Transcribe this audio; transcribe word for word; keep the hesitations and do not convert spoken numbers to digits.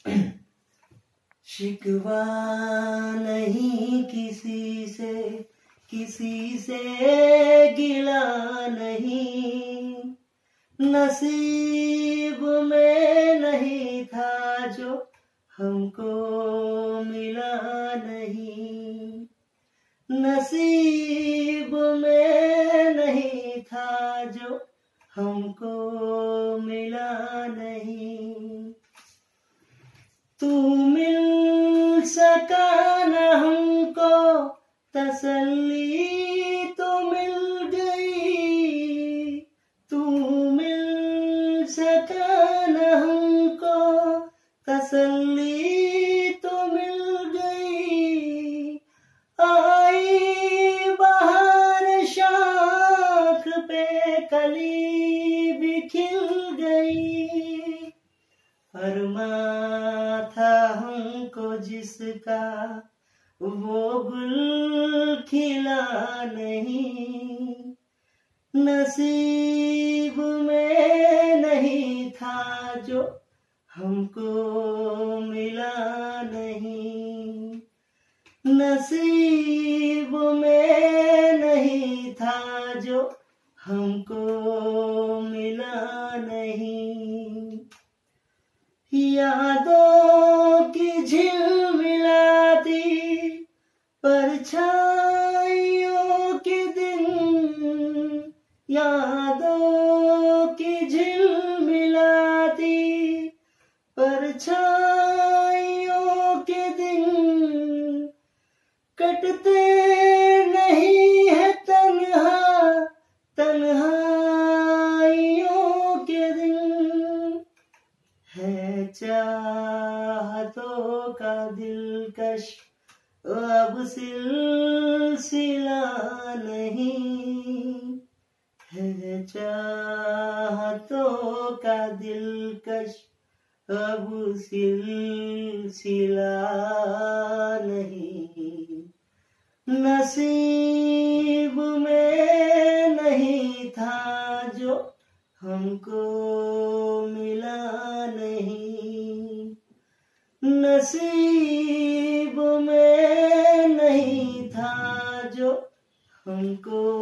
शिकवा नहीं किसी से, किसी से गिला नहीं, नसीब में नहीं था जो हमको मिला नहीं, नसीब में नहीं था जो हमको मिला नहीं। तू मिल सका न हमको तसल्ली तो मिल गई, तू मिल सका न हमको तसल्ली तो मिल गई। आई बहार शाख पे कली भी खिल गई, फरमा था हमको जिसका वो गुल खिला नहीं, नसीब में नहीं था जो हमको मिला नहीं, नसीब में नहीं था जो हमको मिला नहीं। यादों की झिलमिलाती परछाइयों के दिन, यादों की झिलमिलाती परछाइयों के दिन, कटते नहीं है तन्हा तन्हाइयों के दिन, है चाहतों का दिलकश अब सिलसिला नहीं, है चाहतों का दिलकश अब सिलसिला नहीं, नसीब में नहीं था जो हमको मिला नहीं, नसीब में नहीं था जो हमको